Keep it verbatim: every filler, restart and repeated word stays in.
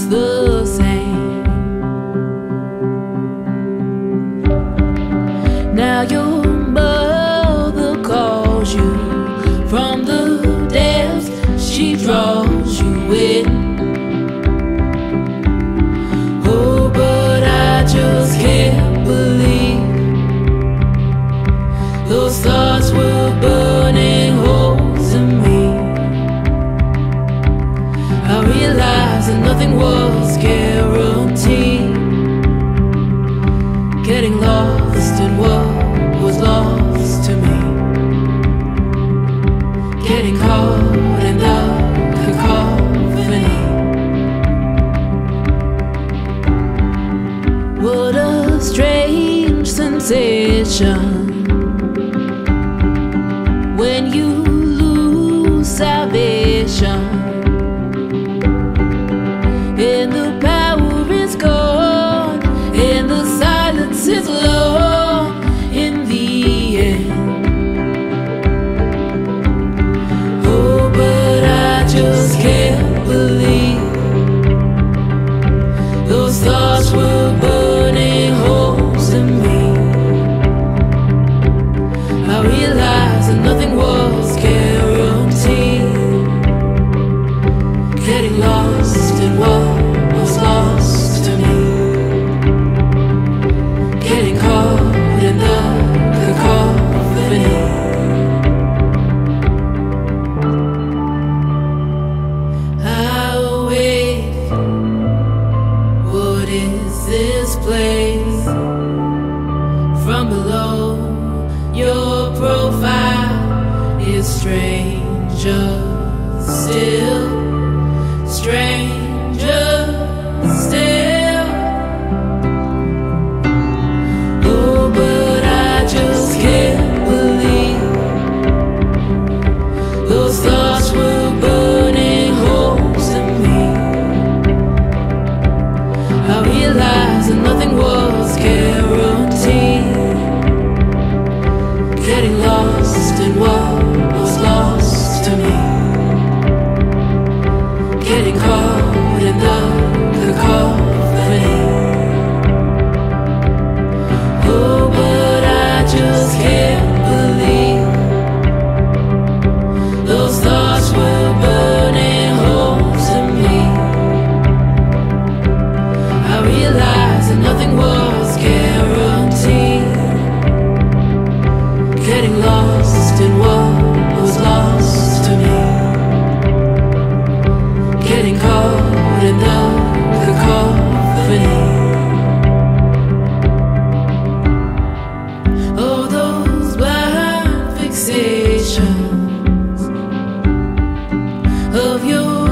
the same. Now your mother calls you from the depths, she draws you in. Oh, but I just can't believe those thoughts were burning holes in me. I realized that nothing was guaranteed. Getting lost in what was lost to me. Getting caught in the cacophony. What a strange sensation when you lose salvation, and the power is gone, and the silence is long in the end. Oh, but I just can't believe those thoughts were burning holes in me. I realized that nothing was guaranteed. Getting lost in what was lost to me. Getting caught in the cacophony. I awake. What is this place? From below, your profile is stranger still. Stranger still. Oh, but I just can't believe those thoughts were burning holes in me. I realized that nothing was guaranteed. Getting lost in what was lost to me. Getting caught in the cacophony. Oh, but I just can't believe those thoughts were burning holes in me. I realized that nothing was guaranteed. Getting lost in what was lost to me. Getting caught in the cacophony. Oh, those blind fixations of your